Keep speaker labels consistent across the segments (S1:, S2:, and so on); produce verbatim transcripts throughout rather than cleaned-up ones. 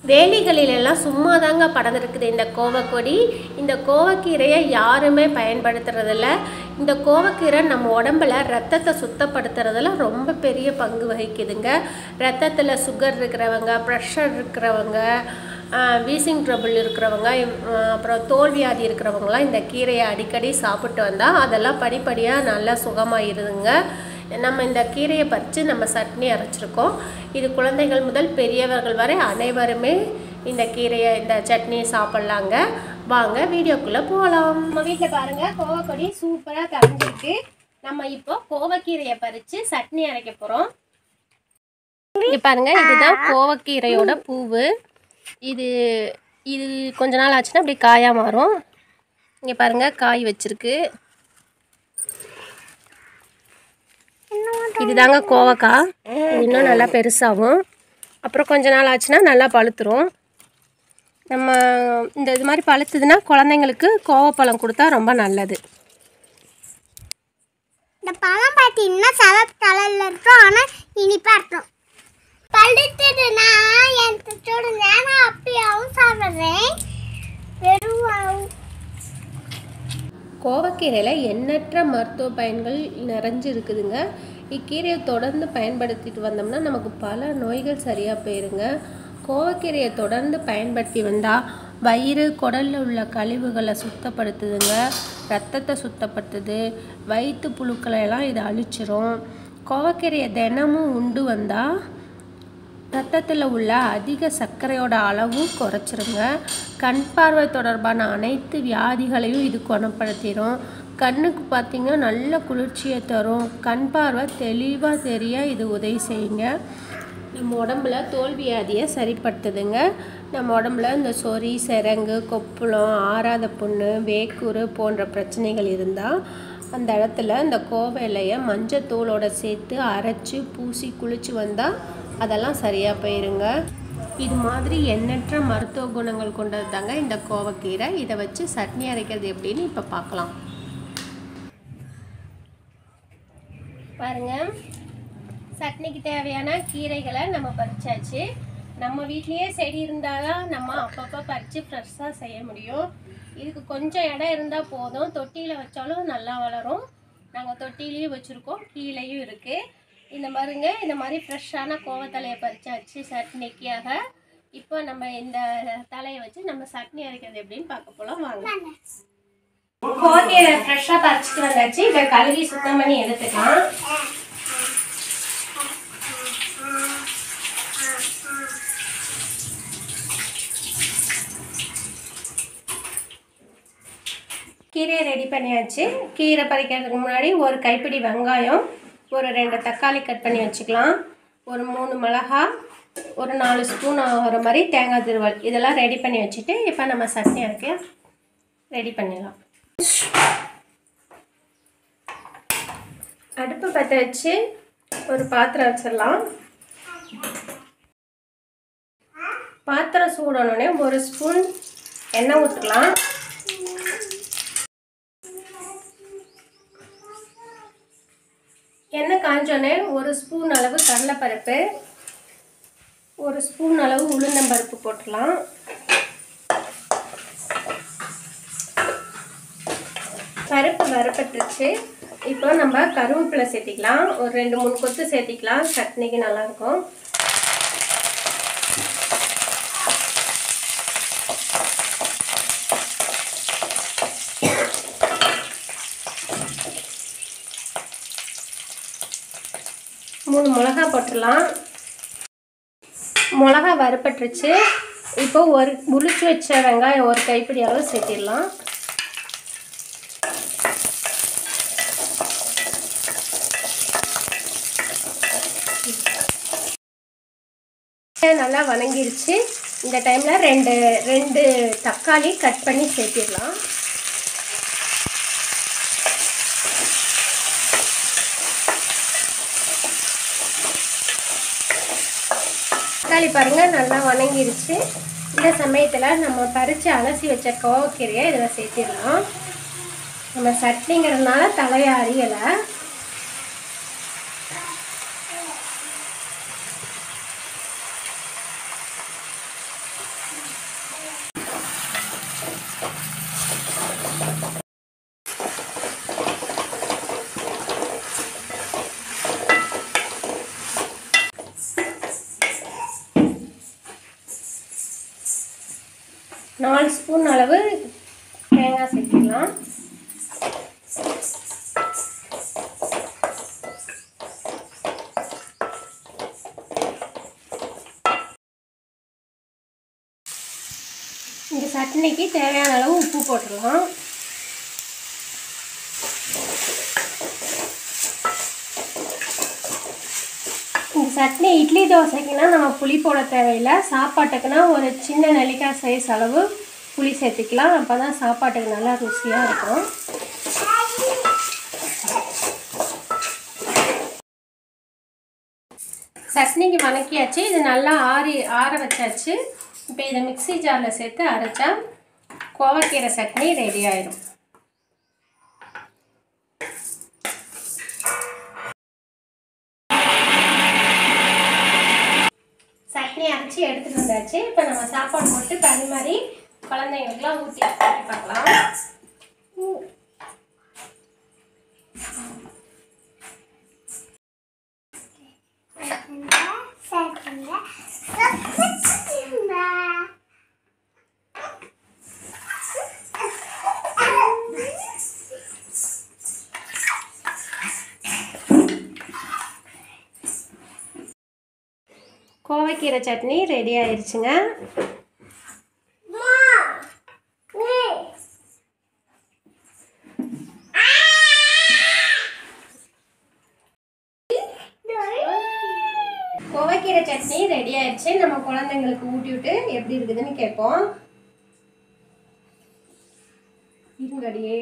S1: வேலிகளிலெல்லாம் சும்மா தாங்க படர்ந்துருக்குது இந்த கோவக்கொடி. இந்த கோவக்கீரையை யாருமே பயன்படுத்துறதில்ல. இந்த கோவக்கீரை நம்ம உடம்புல ரத்தத்தை சுத்தப்படுத்துறதுல ரொம்ப பெரிய பங்கு வகிக்குதுங்க. ரத்தத்தில் சுகர் இருக்கிறவங்க, ப்ரெஷர் இருக்கிறவங்க, வீசிங் ட்ரபிள் இருக்கிறவங்க, அப்புறம் தோல்வியாதி இருக்கிறவங்களாம் இந்த கீரையை அடிக்கடி சாப்பிட்டு வந்தால் அதெல்லாம் படிப்படியாக நல்லா சுகமாகிடுதுங்க. நம்ம இந்த கீரையை பறித்து நம்ம சட்னி அரைச்சிருக்கோம். இது குழந்தைகள் முதல் பெரியவர்கள் வரை அனைவருமே இந்த கீரையை இந்த சட்னியை சாப்பிட்லாங்க. வாங்க வீடியோக்குள்ளே போகலாம். நம்ம வீட்டில் பாருங்கள், கோவக்கொடி சூப்பராக கரைஞ்சிருக்கு. நம்ம இப்போ கோவக்கீரையை பறித்து சட்னி அரைக்க போகிறோம். இங்கே பாருங்கள், இதுதான் கோவக்கீரையோட பூவு. இது இது கொஞ்ச நாள் ஆச்சுன்னா அப்படி காயாக மாறும். இங்கே பாருங்கள், காய் வச்சிருக்கு. இதுதாங்க கோவக்காய். இன்னும் நல்லா பெருசாகும். அப்புறம் கொஞ்ச நாள் ஆச்சுன்னா நல்லா பழுத்துரும். நம்ம இந்த இது மாதிரி பழுத்துதுன்னா குழந்தைங்களுக்கு கோவப்பழம் கொடுத்தா ரொம்ப நல்லது.
S2: இந்த பழம் பார்த்தீங்கன்னா சிவப்பு கலரில் இருக்கும், ஆனால் இனிப்பாக இருக்கும். பழுத்துதுன்னா என் சுடு நான் அப்படியாவும் சாப்பிட்றேன். வெறும்
S1: கோவக்கீரையில் எண்ணற்ற மருத்துவ பயன்கள் நிறைஞ்சு இருக்குதுங்க. இக்கீரையை தொடர்ந்து பயன்படுத்திட்டு வந்தோம்னா நமக்கு பல நோய்கள் சரியாக போயிருங்க. கோவக்கீரையை தொடர்ந்து பயன்படுத்தி வந்தால் வயிறு, குடலில் உள்ள கழிவுகளை சுத்தப்படுத்துதுங்க, ரத்தத்தை சுத்தப்படுத்துது, வயிற்று புழுக்களை எல்லாம் இது அழிச்சிரும். கோவக்கீரையை தினமும் உண்டு வந்தால் ரத்தத்தில் உள்ள அதிக சர்க்கரையோட அளவும் குறைச்சிருங்க. கண் பார்வை தொடர்பான அனைத்து வியாதிகளையும் இது குணப்படுத்திடும். கண்ணுக்கு பார்த்திங்கன்னா நல்ல குளிர்ச்சியை தரும். கண் பார்வை தெளிவாக தெரிய இது உதவி செய்யுங்க. நம்ம உடம்புல தோல்வியாதியை சரிப்படுத்துதுங்க. நம்ம உடம்புல இந்த சொறி, சிரங்கு, கொப்புளம், ஆறாத புண்ணு, வேக்கூறு போன்ற பிரச்சனைகள் இருந்தால் அந்த இடத்துல இந்த கோவை இலையை மஞ்சத்தூளோட சேர்த்து அரைச்சி பூசி குளித்து வந்தால் அதெல்லாம் சரியாக போயிருங்க. இது மாதிரி எண்ணற்ற மருத்துவ குணங்கள் கொண்டது தாங்க இந்த கோவக்கீரை. இதை வச்சு சட்னி அரைக்கிறது எப்படின்னு இப்போ பார்க்கலாம். பாருங்க, சட்னிக்கு தேவையான கீரைகளை நம்ம பறிச்சாச்சு. நம்ம வீட்லேயே செடி இருந்தால் தான் நம்ம அப்பப்போ பறித்து ஃப்ரெஷ்ஷாக செய்ய முடியும். இதுக்கு கொஞ்சம் இடம் இருந்தால் போதும். தொட்டியில் வச்சாலும் நல்லா வளரும். நாங்கள் தொட்டிலையும் வச்சுருக்கோம், கீழேயும் இருக்குது. இந்த மாதிரிங்க, இந்த மாதிரி ஃப்ரெஷ்ஷான கோவத்தலையை பறிச்சாச்சு சட்னிக்காக. இப்போ நம்ம இந்த தலையை வச்சு நம்ம சட்னி அரைக்கிறது எப்படின்னு பார்க்க போகலாம். வாங்க. கோவக்கீரை ஃப்ரெஷ்ஷாக பறிச்சுட்டு வந்தாச்சு. இதை கழுவி சுத்தம் பண்ணி எடுத்துக்கலாம். கீரையை ரெடி பண்ணியாச்சு. கீரை பறிக்கிறதுக்கு முன்னாடி ஒரு கைப்பிடி வெங்காயம், ஒரு ரெண்டு தக்காளி கட் பண்ணி வச்சுக்கலாம், ஒரு மூணு மிளகா, ஒரு நாலு ஸ்பூன் ஆகிற மாதிரி தேங்காய் திருவல், இதெல்லாம் ரெடி பண்ணி வச்சுட்டு இப்போ நம்ம சட்னி அரைக்க ரெடி பண்ணிடலாம். அடுப்பு பற்ற வச்சு ஒரு பாத்திரம் வச்சிடலாம். பாத்திரம் சூடனோடனே ஒரு ஸ்பூன் எண்ணெய் ஊற்றிக்கலாம். எண்ணெய் காஞ்சோடனே ஒரு ஸ்பூன் அளவு கடலைப்பருப்பு, ஒரு ஸ்பூன் அளவு உளுந்தம்பருப்பு போட்டுடலாம். பருப்பு வறுப்பட்டுருச்சு. இப்போ நம்ம கருவேப்பிலை சேர்த்திக்கலாம். ஒரு ரெண்டு மூணு கொத்து சேர்த்திக்கலாம், சட்னிக்கு நல்லாயிருக்கும். மூணு மிளகா போட்டுடலாம். மிளகா வறுப்பட்டுருச்சு. இப்போ ஒரு உளிச்சு வச்ச வெங்காயம் ஒரு கைப்பிடி அளவு சேர்த்திடலாம். நல்லா வணங்கிருச்சு. இந்த டைமில் ரெண்டு ரெண்டு தக்காளி கட் பண்ணி சேர்த்திடலாம். தக்காளி பாருங்கள் நல்லா வணங்கிருச்சு. இந்த சமயத்தில் நம்ம பறித்து அலசி வச்ச கோவக்கீரையை இதில் சேர்த்திடலாம். நம்ம சட்னிங்கிறதுனால தலையை அறியலை. நாலு ஸ்பூன் அளவு தேங்காய் சேர்த்துக்கலாம். இந்த சட்னிக்கு தேவையான அளவு உப்பு போட்டுடலாம். இந்த சட்னி இட்லி தோசைக்குன்னா நம்ம புளி போட தேவையில்லை. சாப்பாட்டுக்குன்னா ஒரு சின்ன நெல்லிக்காய் சைஸ் அளவு புளி சேர்த்துக்கலாம். அப்போ தான் சாப்பாட்டுக்கு நல்லா ருசியாக இருக்கும். சட்னிக்கு வதக்கியாச்சு. இது நல்லா ஆறி ஆற வச்சாச்சு. இப்போ இதை மிக்ஸி ஜாரில் சேர்த்து அரைச்சா கோவக்கீரை சட்னி ரெடி ஆயிடும். சட்னி அரைச்சி எடுத்துகிட்டு வந்தாச்சு. இப்போ நம்ம சாப்பாடு போட்டு பரிமாறி குழந்தைங்களுக்குலாம் ஊற்றி ஊற்றி பார்க்கலாம். கோவக்கீரை சட்னி ரெடி ஆயிடுச்சுங்க. கோவக்கீரை சட்னி ரெடி ஆயிடுச்சு. நம்ம குழந்தைங்களுக்கு ஊட்டி விட்டு எப்படி இருக்குதுன்னு கேட்போம். இருங்கடியே.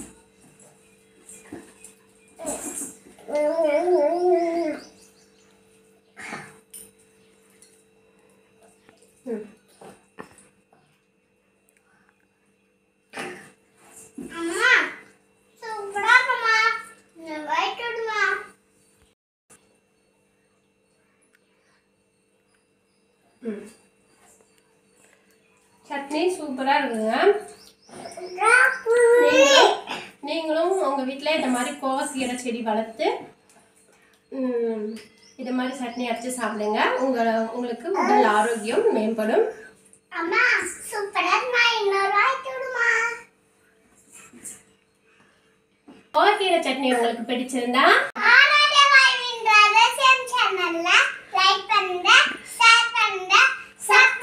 S2: அம்மா சூப்பரா இருக்குமா? நான் வைக்கணுமா?
S1: சட்னி சூப்பராக இருக்குதுங்க. நீங்களும் உங்கள் வீட்டில் இந்த மாதிரி கோவக்கீரை செடி வளர்த்து இது மாதிரி சட்னி அரைச்சி சாப்பிடுங்க. உங்கள் உங்களுக்கு உடல் ஆரோக்கியம் மேம்படும்.
S2: அம்மா சூப்பரா இருக்குமா? இன்னொரு வைக்கணுமா?
S1: கோவக்கீரை சட்னி உங்களுக்கு பிடிச்சிருந்தா
S2: ஆரோக்கிய வாழ்வின் ரகசியம் சேனல்ல லைக் பண்ணுங்க, ஷேர் பண்ணுங்க, சப்ஸ்கிரைப்